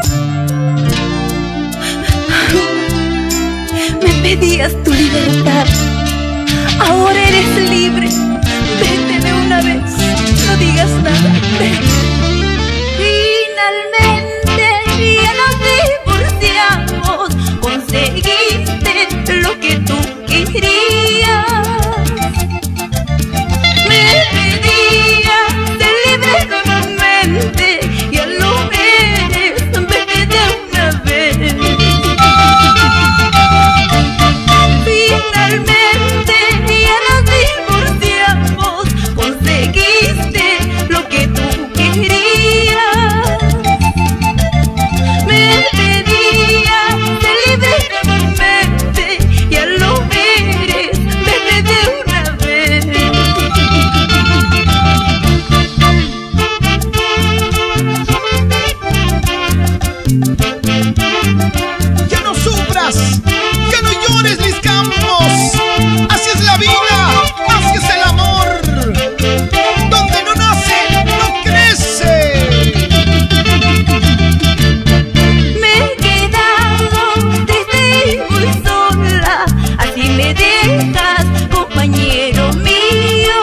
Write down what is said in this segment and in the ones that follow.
Me pedías tu libertad, ahora eres libre. Vete de una vez, no digas nada, vete. Finalmente ya nos divorciamos, conseguiste lo que tú querías. Me pedías ser libre nuevamente, ya lo eres, vete de una vez. Finalmente ya nos divorciamos, conseguiste lo que tú querías. Me pedías ser libre nuevamente, ya lo eres, vete de una vez. Ya no sufras, ya no llores, Liz Campos. Así es la vida, así es el amor. Donde no nace, no crece. Me he quedado triste y muy sola, así me dejas, compañero mío.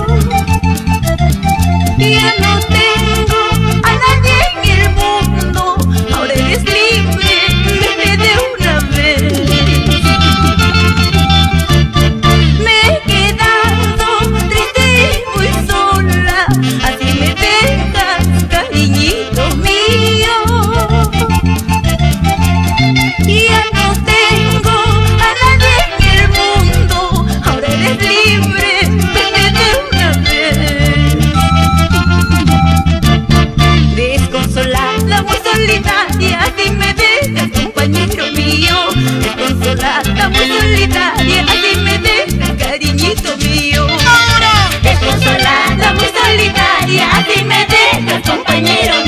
Ya no tengo a nadie en el mundo, ahora eres libre, vete de una vez. Me he quedado triste y muy sola, así me dejas, cariñito mío. Ya no tengo a nadie en el mundo, ahora eres libre, vete de una vez. Desconsolada, muy solitaria, así me dejas, compañero mío. Desconsolada, muy solitaria, así me dejas, cariñito mío. Desconsolada, muy solitaria, así me dejas, compañero mío.